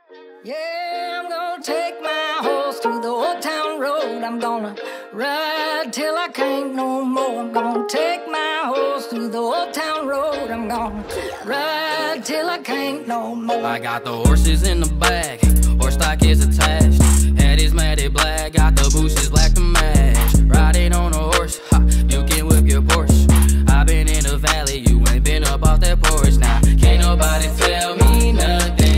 Yeah, I'm gonna take my horse through the old town road. I'm gonna ride till I can't no more. I'm gonna take my horse through the old town road. I'm gonna ride till I can't no more. I got the horses in the back, horse stock is attached. Head is matted black, got the bushes black to match. Riding on a horse, ha, you can whip your Porsche. I been in the valley, you ain't been up off that porch. Now, can't nobody tell me nothing.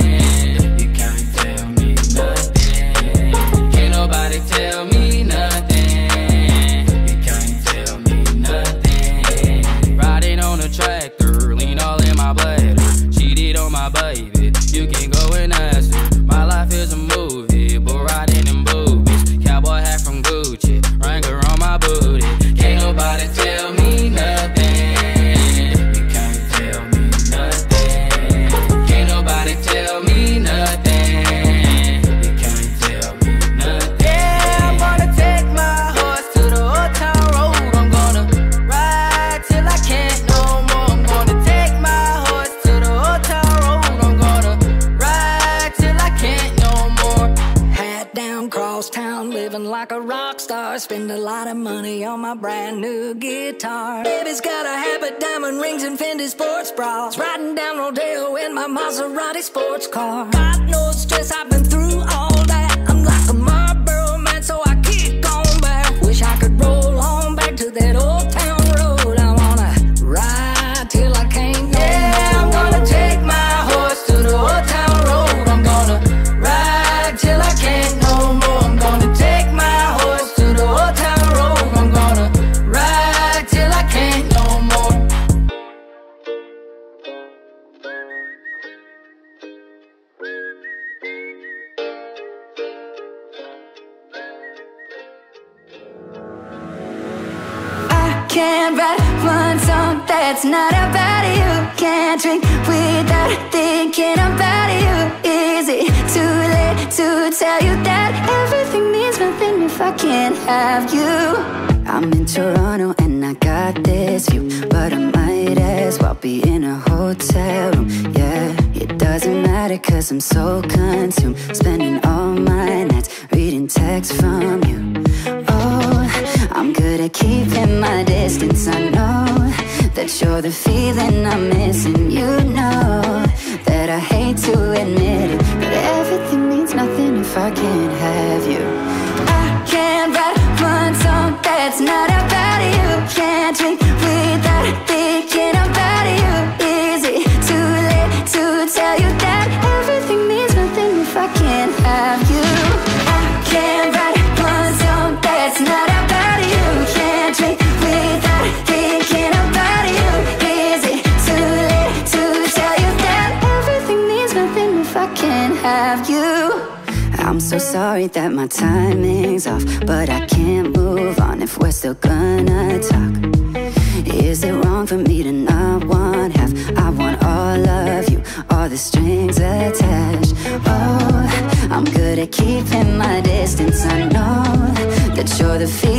Nobody tell me nothing. You can't tell me nothing. Riding on a tractor, lean all in my bladder. Cheated on my baby, you can go and ask her. My life is a movie, but riding in boobies. Cowboy hat from Gucci, Wrangler on my booty. Can't nobody tell me nothing. You can't tell me nothing. Can't nobody tell me nothing. Like a rock star, spend a lot of money on my brand new guitar. Baby's got a habit, diamond rings and Fendi sports bras. Riding down Rodeo in my Maserati sports car. Got no stress, I've been through all that. I'm like a Marlboro man, so I kick on back. Wish I could roll on back to that old town road. I wanna ride till I can't no more. I'm gonna take my horse to the old town road. I'm gonna ride till I can't no more. I'm gonna take can't write one song that's not about you. Can't drink without thinking about you. Is it too late to tell you that everything means nothing if I can't have you? I'm in Toronto and I got this view, but I might as well be in a hotel room. Yeah, it doesn't matter cause I'm so consumed, spending all my nights reading texts from you. Oh, I'm good at keeping my distance. I know that you're the feeling I'm missing. You know that I hate to admit it, but everything means nothing if I can't have you. I can't write one song that's not about you. Can't drink without thinking about you. Is it too late to tell you that everything means nothing if I can't have you? I can't write one song that's not about you. Can't drink without thinking about you. Is it too late to tell you that everything means nothing if I can't have you? I'm so sorry that my timing's off, but I can't move on if we're still gonna talk. Is it wrong for me to not want half? I want all of you, all the strings attached. Oh, I'm good at keeping my distance. I know that you're the feeling